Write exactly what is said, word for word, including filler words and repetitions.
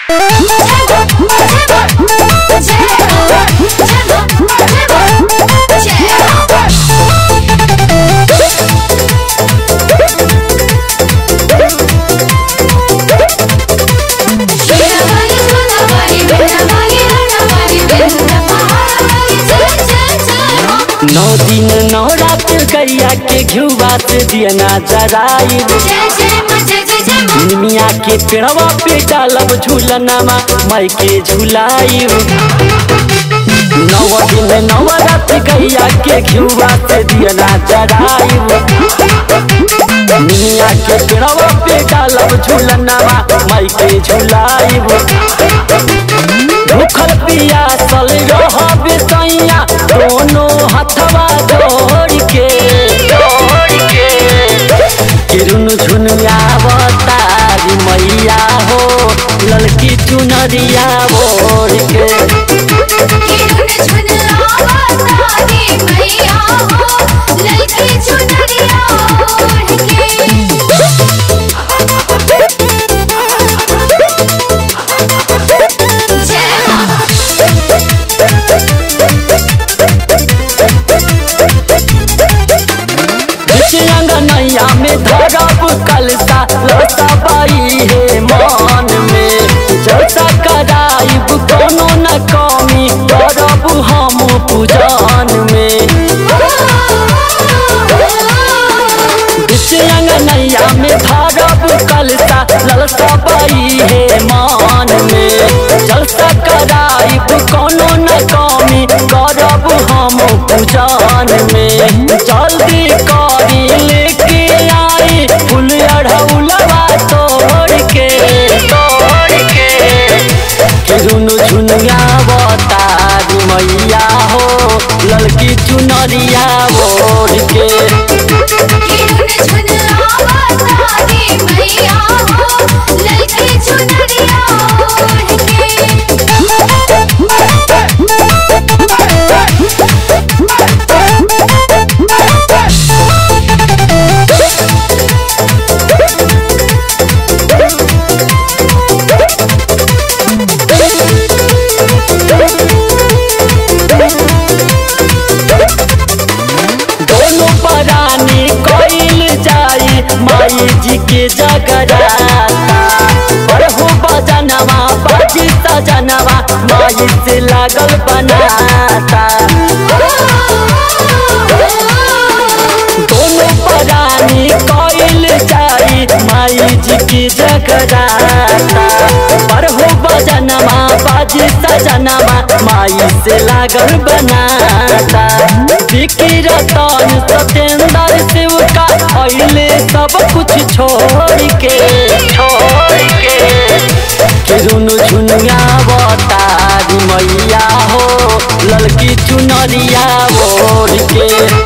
नौ दिन नौ रात गैया के घिउवा से दियना जराई निमिया के पेड़वा पे डालब झूलनमा माई के झुलाई। नौ दिन नौ रात गैया के घिउवा से दियना जराई निमिया के पेड़वा पे डालब झूलनमा माई के झुलाई। भूखल पियासल रहबे सैया दोनों हथवा जोड़ के किरुन झुनियावता मैया हो ललकी चुनरिया ओढ़ के अंगनैया में धरब कलसा लसबाई है मन में जलसा कराइब कोनो न कमी करब हम पूजन में। अंगनैया में धरब कलसा लसबाई है मन में जलसा कराइब कोनो न कमी करब हम पूजन में। जल्दी करी लेके आई फूल अढ़ौलवा तोड़ के तोड़ के किरुनु झुनियावता मैया हो ललकी चुनरिया ओढ़ के माई जी के जगराता बरहु बजनवा बाजी सजनवा माई से लागल बनाता। दोनों परानी कइल जाई माई जी के जगराता बरहु बजनवा बाजी सजनवा माई से लागल बनाता। बिकी रतन सतेंद्र शिव का अइले सब कुछ छोड़ के छोड़ के किरुनु झुनियावता मैया हो ललकी चुनरिया ओढ़ के।